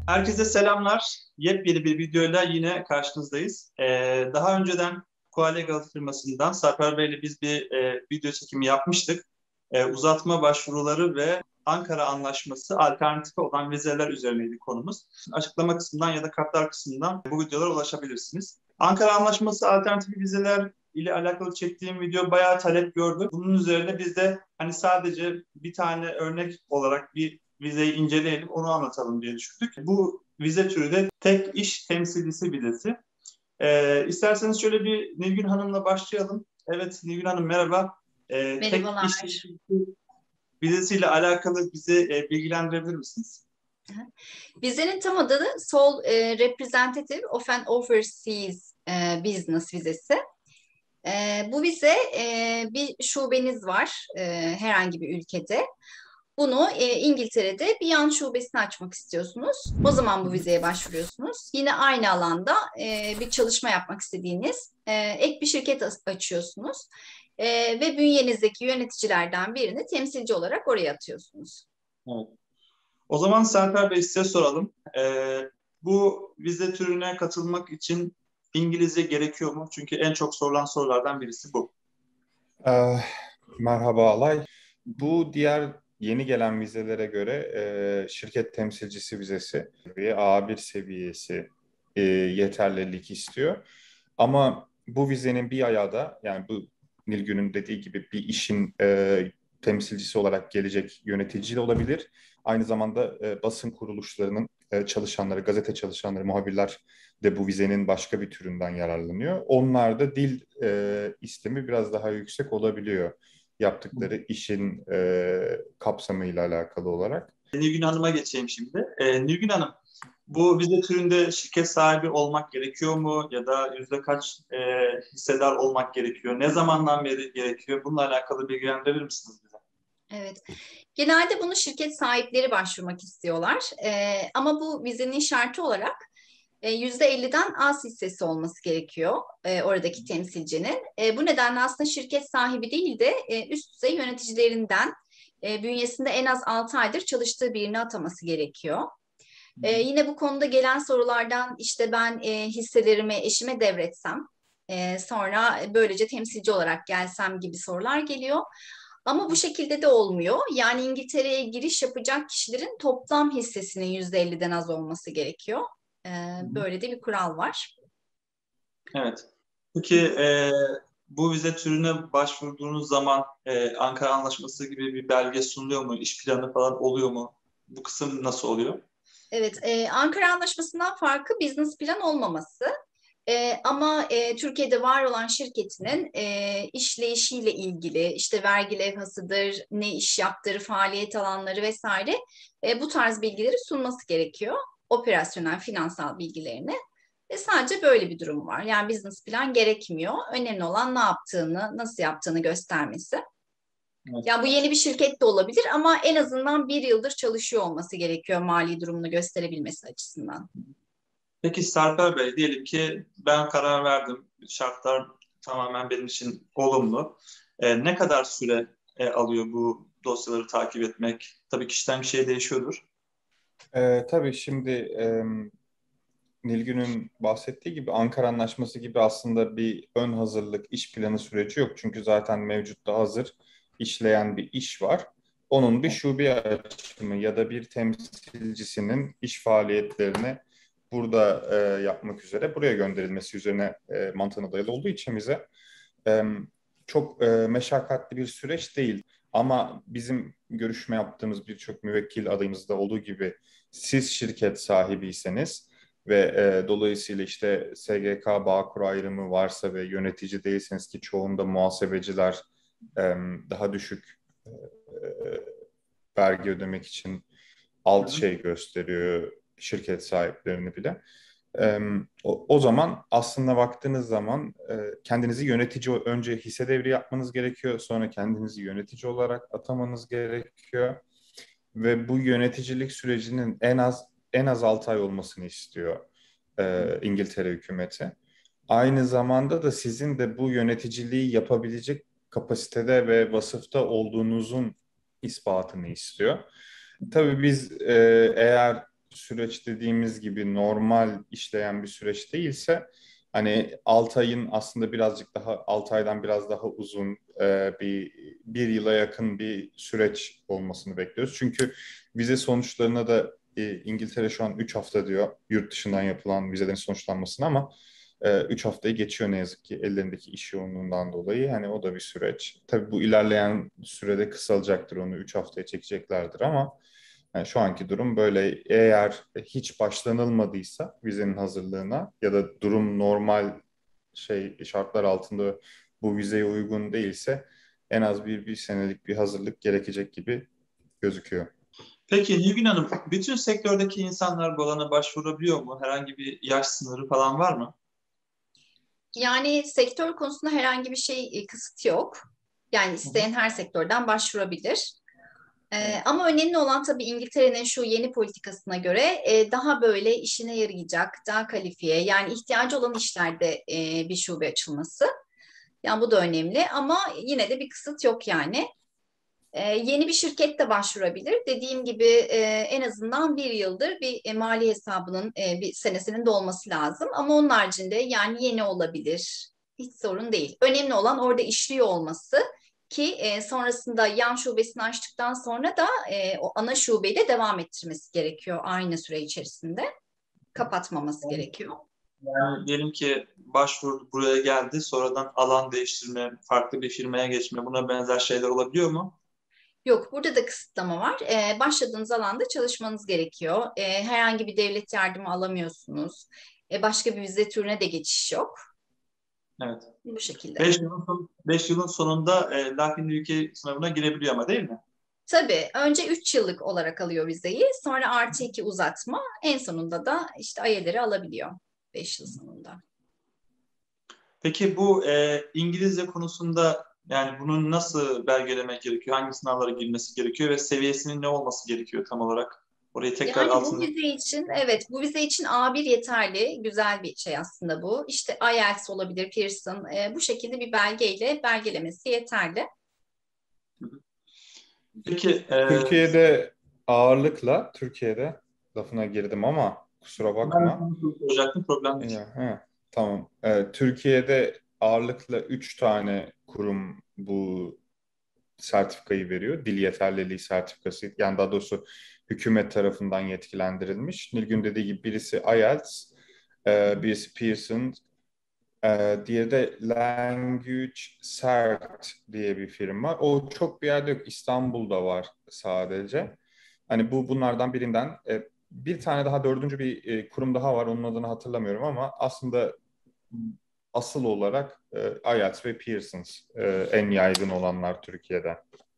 Herkese selamlar. Yepyeni bir videoyla yine karşınızdayız. Daha önceden Coalegal firmasından Sarper Bey ile biz bir video çekimi yapmıştık. Uzatma başvuruları ve Ankara Anlaşması alternatifi olan vizeler üzerineydi konumuz. Açıklama kısmından ya da kartlar kısmından bu videolara ulaşabilirsiniz. Ankara Anlaşması alternatifi vizeler ile alakalı çektiğim video bayağı talep gördü. Bunun üzerine biz de hani sadece bir tane örnek olarak bir vizeyi inceleyelim, onu anlatalım diye düşündük. Bu vize türü de tek iş temsilcisi vizesi. İsterseniz şöyle bir Nilgün Hanım'la başlayalım. Evet Nilgün Hanım merhaba. Tek iş Merhabalar. temsilcisi vizesiyle alakalı bizi bilgilendirebilir misiniz? Vizenin tam adı Representative of an Overseas Business vizesi. Bu vize bir şubeniz var herhangi bir ülkede. Bunu İngiltere'de bir yan şubesini açmak istiyorsunuz. O zaman bu vizeye başvuruyorsunuz. Yine aynı alanda bir çalışma yapmak istediğiniz ek bir şirket açıyorsunuz. Ve bünyenizdeki yöneticilerden birini temsilci olarak oraya atıyorsunuz. Evet. O zaman Serper Bey size soralım. Bu vize türüne katılmak için İngilizce gerekiyor mu? Çünkü en çok sorulan sorulardan birisi bu. Ee, Merhaba Alay. Bu diğer yeni gelen vizelere göre şirket temsilcisi vizesi ve A1 seviyesi yeterlilik istiyor. Ama bu vizenin bir ayağı da yani bu Nilgün'ün dediği gibi bir işin temsilcisi olarak gelecek yönetici de olabilir. Aynı zamanda basın kuruluşlarının çalışanları, gazete çalışanları, muhabirler de bu vizenin başka bir türünden yararlanıyor. Onlar da dil istemi biraz daha yüksek olabiliyor yaptıkları işin kapsamıyla alakalı olarak. Nilgün Hanım'a geçeyim şimdi. Nilgün Hanım, bu vize türünde şirket sahibi olmak gerekiyor mu? Ya da yüzde kaç hissedar olmak gerekiyor? Ne zamandan beri gerekiyor? Bununla alakalı bilgilendirebilir misiniz bize? Evet. Genelde bunu şirket sahipleri başvurmak istiyorlar. Ama bu vizenin şartı olarak %50'den az hissesi olması gerekiyor oradaki temsilcinin. Bu nedenle aslında şirket sahibi değil de üst düzey yöneticilerinden bünyesinde en az 6 aydır çalıştığı birini ataması gerekiyor. Yine bu konuda gelen sorulardan işte ben hisselerimi eşime devretsem, sonra böylece temsilci olarak gelsem gibi sorular geliyor. Ama bu şekilde de olmuyor. Yani İngiltere'ye giriş yapacak kişilerin toplam hissesinin %50'den az olması gerekiyor. Böyle de bir kural var. Evet. Peki bu vize türüne başvurduğunuz zaman Ankara Anlaşması gibi bir belge sunuluyor mu? İş planı falan oluyor mu? Bu kısım nasıl oluyor? Evet, Ankara Anlaşması'ndan farkı business plan olmaması. Ama Türkiye'de var olan şirketinin işleyişiyle ilgili işte vergi levhasıdır, ne iş yaptığı, faaliyet alanları vesaire bu tarz bilgileri sunması gerekiyor. Operasyonel, finansal bilgilerini. Ve sadece böyle bir durum var. Yani business plan gerekmiyor. Önemli olan ne yaptığını, nasıl yaptığını göstermesi. Evet. Yani bu yeni bir şirket de olabilir ama en azından bir yıldır çalışıyor olması gerekiyor mali durumunu gösterebilmesi açısından. Peki Sarper Bey, diyelim ki ben karar verdim. Şartlar tamamen benim için olumlu. Ne kadar süre alıyor bu dosyaları takip etmek? Tabii kişiden kişiye değişiyordur. Tabii şimdi Nilgün'ün bahsettiği gibi Ankara Anlaşması gibi aslında bir ön hazırlık iş planı süreci yok. Çünkü zaten mevcutta hazır işleyen bir iş var. Onun bir şube açımı ya da bir temsilcisinin iş faaliyetlerini burada yapmak üzere buraya gönderilmesi üzerine mantığına dayalı olduğu için bize e, çok meşakkatli bir süreç değil. Ama bizim görüşme yaptığımız birçok müvekkil adayımızda olduğu gibi siz şirket sahibiyseniz ve dolayısıyla işte SGK Bağkur ayrımı varsa ve yönetici değilseniz ki çoğunda muhasebeciler daha düşük vergi ödemek için Hı alt hı. şey gösteriyor şirket sahiplerini bile. O zaman aslında baktığınız zaman kendinizi yönetici önce hisse devri yapmanız gerekiyor. Sonra kendinizi yönetici olarak atamanız gerekiyor. Ve bu yöneticilik sürecinin en az 6 ay olmasını istiyor İngiltere hükümeti. Aynı zamanda da sizin de bu yöneticiliği yapabilecek kapasitede ve vasıfta olduğunuzun ispatını istiyor. Tabii biz eğer süreç dediğimiz gibi normal işleyen bir süreç değilse hani 6 ayın aslında birazcık daha 6 aydan biraz daha uzun bir yıla yakın bir süreç olmasını bekliyoruz. Çünkü vize sonuçlarına da İngiltere şu an 3 hafta diyor yurt dışından yapılan vizelerin sonuçlanmasına ama 3 haftayı geçiyor ne yazık ki ellerindeki iş yoğunluğundan dolayı. Hani o da bir süreç. Tabii bu ilerleyen sürede kısalacaktır, onu 3 haftaya çekeceklerdir ama yani şu anki durum böyle. Eğer hiç başlanılmadıysa vizenin hazırlığına ya da durum normal şartlar altında bu vizeye uygun değilse en az bir senelik bir hazırlık gerekecek gibi gözüküyor. Peki Nilgün Hanım, bütün sektördeki insanlar bu alana başvurabiliyor mu? Herhangi bir yaş sınırı falan var mı? Yani sektör konusunda herhangi bir kısıt yok. Yani isteyen her sektörden başvurabilir. Ama önemli olan tabii İngiltere'nin şu yeni politikasına göre daha böyle işine yarayacak, daha kalifiye, yani ihtiyacı olan işlerde bir şube açılması. Yani bu da önemli ama yine de bir kısıt yok yani. Yeni bir şirket de başvurabilir. Dediğim gibi en azından bir yıldır bir mali hesabının bir senesinin dolması lazım. Ama onun haricinde yani yeni olabilir. Hiç sorun değil. Önemli olan orada işliyor olması ki sonrasında yan şubesini açtıktan sonra da o ana şubeyle devam ettirmesi gerekiyor aynı süre içerisinde. Kapatmaması gerekiyor. Yani diyelim ki başvuru buraya geldi, sonradan alan değiştirme, farklı bir firmaya geçme, buna benzer şeyler olabiliyor mu? Yok, burada da kısıtlama var. Başladığınız alanda çalışmanız gerekiyor. Herhangi bir devlet yardımı alamıyorsunuz. Başka bir vize türüne de geçiş yok. Evet. Bu şekilde. 5 yılın sonunda Lakin ülke sınavına girebiliyor ama değil mi? Tabii önce 3 yıllık olarak alıyor vizeyi. Sonra +2 uzatma. En sonunda da işte IELTS'i alabiliyor 5 yıl sonunda. Peki bu İngilizce konusunda yani bunu nasıl belgelemek gerekiyor? Hangi sınavlara girmesi gerekiyor ve seviyesinin ne olması gerekiyor tam olarak? Orayı tekrar Yani bu altını... vize için, evet, bu vize için A1 yeterli. Güzel bir şey aslında bu. İşte IELTS olabilir, Pearson. Bu şekilde bir belgeyle belgelemesi yeterli. Peki Türkiye'de ağırlıkla, Türkiye'de lafına girdim ama kusura ben bakma. sana soracaktım, problem değil. Ya, tamam. Türkiye'de ağırlıkla 3 tane kurum bu sertifikayı veriyor. Dil yeterliliği sertifikası. Yani daha doğrusu hükümet tarafından yetkilendirilmiş. Nilgün dediği gibi birisi IELTS, birisi Pearson, diğeri de Language Cert diye bir firma. O çok bir yerde yok. İstanbul'da var sadece. Hani bunlardan birinden bir tane daha dördüncü bir kurum daha var. Onun adını hatırlamıyorum ama aslında asıl olarak IELTS ve Pearson's en yaygın olanlar Türkiye'de.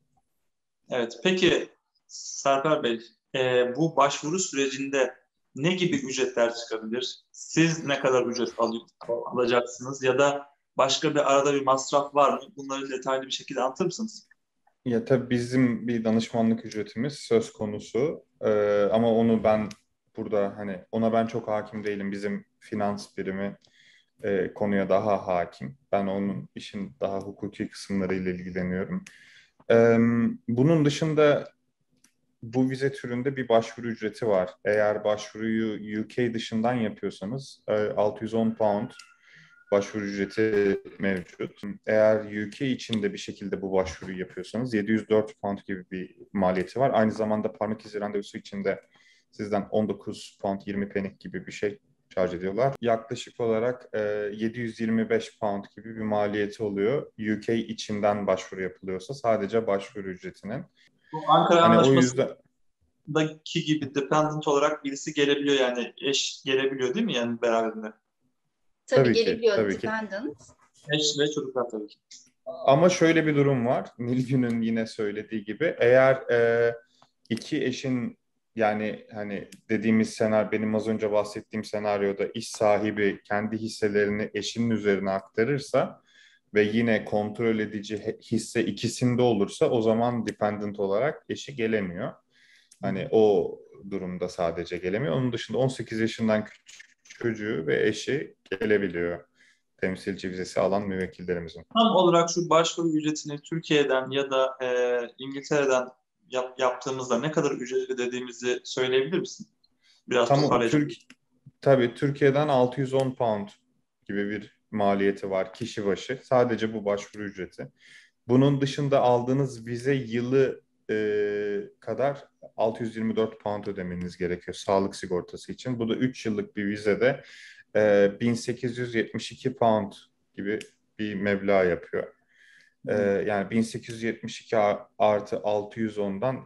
Evet, peki Serper Bey, bu başvuru sürecinde ne gibi ücretler çıkabilir? Siz ne kadar ücret alacaksınız ya da başka bir arada bir masraf var mı? Bunları detaylı bir şekilde anlatır mısınız? Ya tabii bizim bir danışmanlık ücretimiz söz konusu. Ama onu ben burada hani ona ben çok hakim değilim. Bizim finans birimi konuya daha hakim. Ben onun işin daha hukuki kısımlarıyla ilgileniyorum. Ee, Bunun dışında bu vize türünde bir başvuru ücreti var. Eğer başvuruyu UK dışından yapıyorsanız 610 pound başvuru ücreti mevcut. Eğer UK içinde bir şekilde bu başvuruyu yapıyorsanız 704 pound gibi bir maliyeti var. Aynı zamanda parmak izi randevusu için de sizden 19 pound 20 peni gibi bir şey şarj ediyorlar. Yaklaşık olarak 725 pound gibi bir maliyeti oluyor. UK içinden başvuru yapılıyorsa sadece başvuru ücretinin. Bu Ankara Hani o yüzden Anlaşması'ndaki gibi dependent olarak birisi gelebiliyor yani eş gelebiliyor değil mi yani beraberinde? Tabii tabii ki, gelebiliyor tabii ki. dependent. Eş ve çocuklar tabii ki. Ama şöyle bir durum var. Nilgün'ün yine söylediği gibi eğer iki eşin yani hani dediğimiz senaryo benim az önce bahsettiğim senaryoda iş sahibi kendi hisselerini eşinin üzerine aktarırsa ve yine kontrol edici hisse ikisinde olursa o zaman dependent olarak eşi gelemiyor. Hani o durumda sadece gelemiyor. Onun dışında 18 yaşından küçük çocuğu ve eşi gelebiliyor. Temsilci vizesi alan müvekkillerimizin. Tam olarak şu başvuru ücretini Türkiye'den ya da İngiltere'den yaptığımızda ne kadar ücret ödediğimizi söyleyebilir misin? Biraz Tam toparlayacağım. tabii Türkiye'den 610 pound gibi bir maliyeti var kişi başı. Sadece bu başvuru ücreti. Bunun dışında aldığınız vize yılı kadar 624 pound ödemeniz gerekiyor sağlık sigortası için. Bu da 3 yıllık bir vizede 1872 pound gibi bir meblağ yapıyor. Yani 1872 artı 610'dan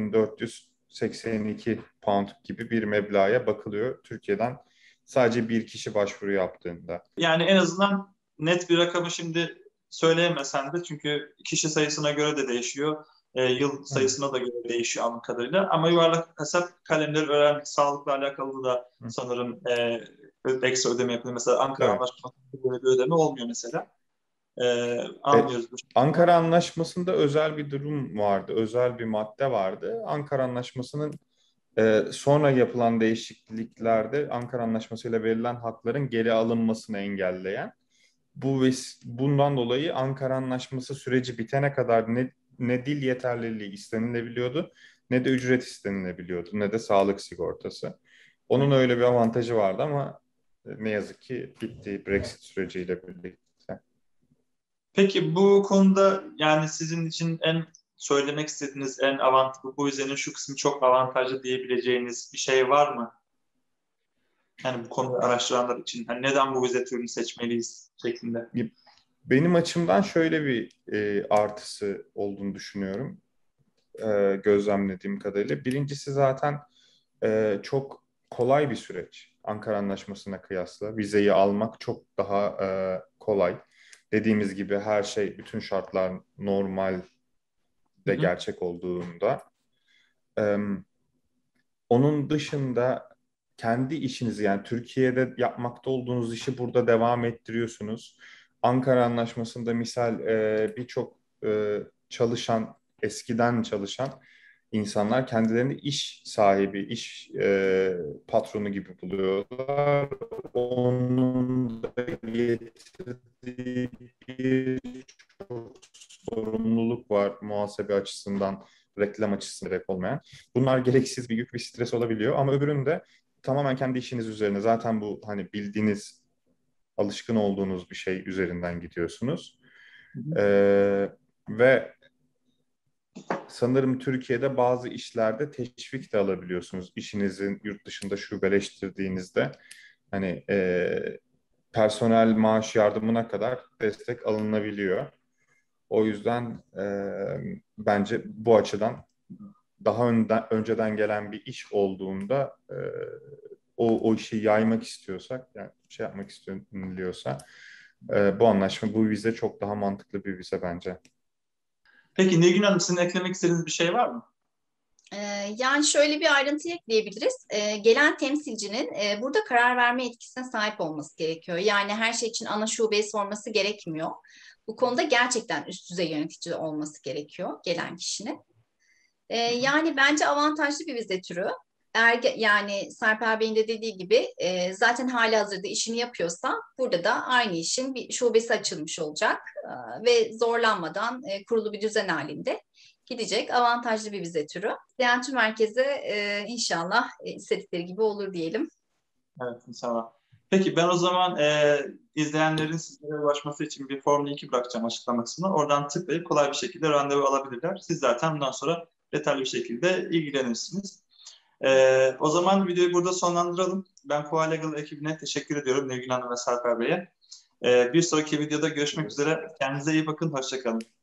2482 pound gibi bir meblağa bakılıyor Türkiye'den sadece bir kişi başvuru yaptığında. Yani en azından net bir rakamı şimdi söyleyemesen de, çünkü kişi sayısına göre de değişiyor. Yıl sayısına da göre değişiyor anladığım kadarıyla. Ama yuvarlak hesap kalemleri öğrendik. Sağlıkla alakalı da sanırım ekstra ödeme yapılıyor. Mesela Ankara Evet. Anlaşması'nda böyle bir ödeme olmuyor mesela. E, Anlıyoruz bu şekilde. Ankara Anlaşması'nda özel bir durum vardı, özel bir madde vardı. Ankara Anlaşması'nın sonra yapılan değişikliklerde Ankara Anlaşması ile verilen hakların geri alınmasını engelleyen. Bundan dolayı Ankara Anlaşması süreci bitene kadar ne dil yeterliliği istenilebiliyordu, ne de ücret istenilebiliyordu, ne de sağlık sigortası. Onun öyle bir avantajı vardı ama ne yazık ki bitti Brexit süreciyle birlikte. Peki bu konuda yani sizin için en söylemek istediğiniz en avantajlı, bu vizenin şu kısmı çok avantajlı diyebileceğiniz bir şey var mı? Yani bu konuyu araştıranlar için hani neden bu vize türünü seçmeliyiz şeklinde. Benim açımdan şöyle bir artısı olduğunu düşünüyorum. Gözlemlediğim kadarıyla. Birincisi zaten çok kolay bir süreç. Ankara Anlaşması'na kıyasla. Vizeyi almak çok daha kolay. Dediğimiz gibi her şey, bütün şartlar normalde gerçek olduğunda. E, Onun dışında kendi işinizi, yani Türkiye'de yapmakta olduğunuz işi burada devam ettiriyorsunuz. Ankara Anlaşması'nda misal birçok eskiden çalışan insanlar kendilerini iş sahibi, iş patronu gibi buluyorlar. Onun da getirdiği birçok sorumluluk var muhasebe açısından, reklam açısından gerek olmayan. Bunlar gereksiz bir yük, bir stres olabiliyor ama öbüründe tamamen kendi işiniz üzerine, zaten bu hani bildiğiniz, alışkın olduğunuz bir şey üzerinden gidiyorsunuz. Ve sanırım Türkiye'de bazı işlerde teşvik de alabiliyorsunuz. İşinizi yurt dışında şubeleştirdiğinizde hani personel maaş yardımına kadar destek alınabiliyor. O yüzden bence bu açıdan daha önceden gelen bir iş olduğunda o işi yaymak istiyorsak, yani şey yapmak istiyorsa bu vize çok daha mantıklı bir vize bence. Peki Nilgün Hanım, sizin eklemek istediğiniz bir şey var mı? Yani şöyle bir ayrıntı ekleyebiliriz. Gelen temsilcinin burada karar verme yetkisine sahip olması gerekiyor. Yani her şey için ana şubeyi sorması gerekmiyor. Bu konuda gerçekten üst düzey yönetici olması gerekiyor gelen kişinin. Yani bence avantajlı bir vize türü. Yani Sarper Bey'in de dediği gibi zaten halihazırda işini yapıyorsa burada da aynı işin bir şubesi açılmış olacak ve zorlanmadan kurulu bir düzen halinde gidecek avantajlı bir vize türü. Seyahat merkezi inşallah istedikleri gibi olur diyelim. Evet, inşallah. Peki ben o zaman izleyenlerin sizlere ulaşması için bir form linki bırakacağım açıklama kısmına. Oradan tıklayıp kolay bir şekilde randevu alabilirler. Siz zaten bundan sonra detaylı bir şekilde ilgilenirsiniz. O zaman videoyu burada sonlandıralım. Ben Koa Legal ekibine teşekkür ediyorum, Nilgün Hanım ve Sarper Bey'e. Bir sonraki videoda görüşmek üzere. Kendinize iyi bakın, hoşça kalın.